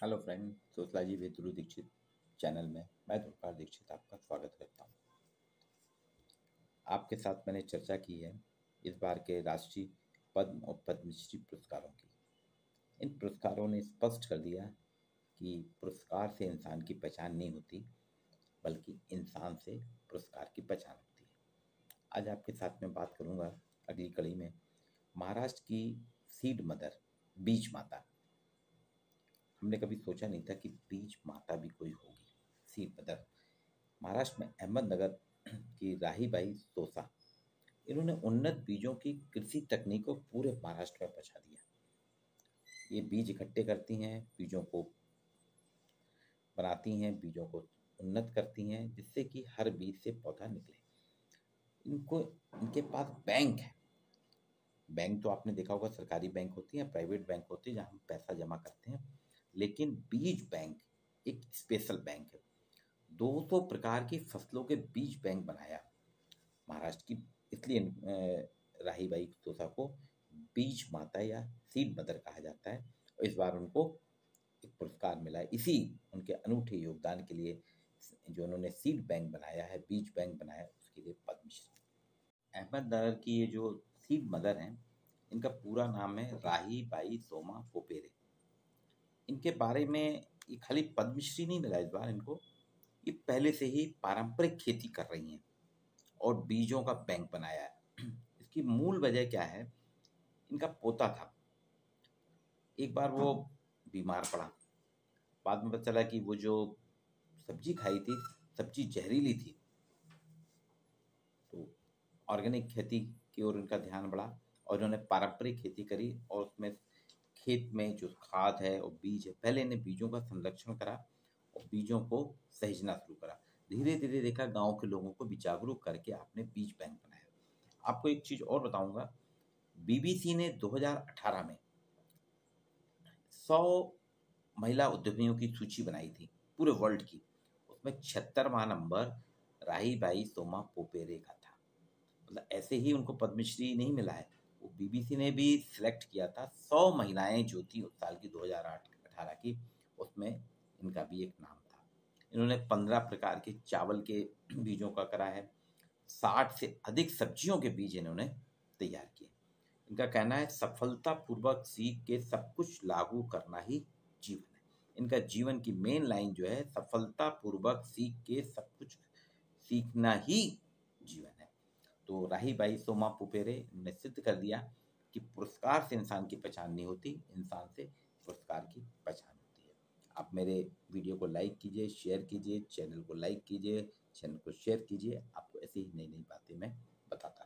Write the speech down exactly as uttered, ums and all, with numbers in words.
Hello friend, sociology with Dhruv Dikshit channel में मैं ध्रुवपाल दीक्षित आपका स्वागत करता हूँ। आपके साथ मैंने चर्चा की है इस बार के राष्ट्रीय पद्म और पद्मश्री पुरस्कारों की। इन पुरस्कारों ने स्पष्ट कर दिया कि पुरस्कार से इंसान की पहचान नहीं होती, बल्कि इंसान से पुरस्कार की पहचान होती है। आज आपके साथ मैं बात करूँगा अगली कड़ी में महाराष्ट्र की सीड मदर, बीज माता। हमने कभी सोचा नहीं था कि बीज माता भी कोई होगी। सीड मदर महाराष्ट्र में अहमदनगर की राहीबाई तोसा, इन्होंने उन्नत बीजों की कृषि तकनीक को पूरे महाराष्ट्र में पहुंचा दिया। ये बीज इकट्ठे करती हैं, बीजों को बनाती हैं, बीजों को उन्नत करती हैं, जिससे कि हर बीज से पौधा निकले। इनको इनके पास बैंक है। बैंक तो आपने देखा होगा, सरकारी बैंक होती है, प्राइवेट बैंक होती है, जहाँ हम पैसा जमा करते हैं। लेकिन बीज बैंक एक स्पेशल बैंक है। दो सौ प्रकार की फसलों के बीज बैंक बनाया महाराष्ट्र की, इसलिए राहीबाई तोसा को बीज माता या सीड मदर कहा जाता है। और इस बार उनको एक पुरस्कार मिला है इसी उनके अनूठे योगदान के लिए, जो उन्होंने सीड बैंक बनाया है, बीज बैंक बनाया है, उसके लिए पद्मश्री। अहमदनगर की ये जो सीड मदर हैं, इनका पूरा नाम है राहीबाई सोमा पोपेरे। इनके बारे में ये खाली पद्मश्री नहीं मिला इस बार इनको, ये पहले से ही पारंपरिक खेती कर रही हैं और बीजों का बैंक बनाया है। इसकी मूल वजह क्या है? इनका पोता था, एक बार वो बीमार पड़ा। बाद में पता चला कि वो जो सब्जी खाई थी, सब्जी जहरीली थी। तो ऑर्गेनिक खेती की ओर उनका ध्यान बढ़ा और उन्होंने पारंपरिक खेती करी, और उसमें खेत में जो खाद है और बीज है, पहले इन्हें बीजों का संरक्षण करा और बीजों को सहेजना शुरू करा। धीरे धीरे देखा, गांव के लोगों को भी जागरूक करके आपने बीज बैंक बनाया। आपको एक चीज और बताऊंगा, बीबीसी ने दो हज़ार अठारह में सौ महिला उद्यमियों की सूची बनाई थी पूरे वर्ल्ड की। उसमें छिहत्तरवां नंबर राहीबाई सोमा पोपेरे का था। मतलब ऐसे ही उनको पद्मश्री नहीं मिला है, वो बीबीसी ने भी सिलेक्ट किया था। सौ महिलाएं जो थी उस साल की दो हज़ार अठारह की, उसमें इनका भी एक नाम था। इन्होंने पंद्रह प्रकार के चावल के बीजों का करा है, साठ से अधिक सब्जियों के बीज इन्होंने तैयार किए। इनका कहना है, सफलतापूर्वक सीख के सब कुछ लागू करना ही जीवन है। इनका जीवन की मेन लाइन जो है, सफलतापूर्वक सीख के सब कुछ सीखना ही जीवन है। तो राहीबाई सोमा पोपेरे ने सिद्ध कर दिया कि पुरस्कार से इंसान की पहचान नहीं होती, इंसान से पुरस्कार की पहचान होती है। आप मेरे वीडियो को लाइक कीजिए, शेयर कीजिए, चैनल को लाइक कीजिए, चैनल को शेयर कीजिए। आपको ऐसी ही नई नई बातें मैं बताता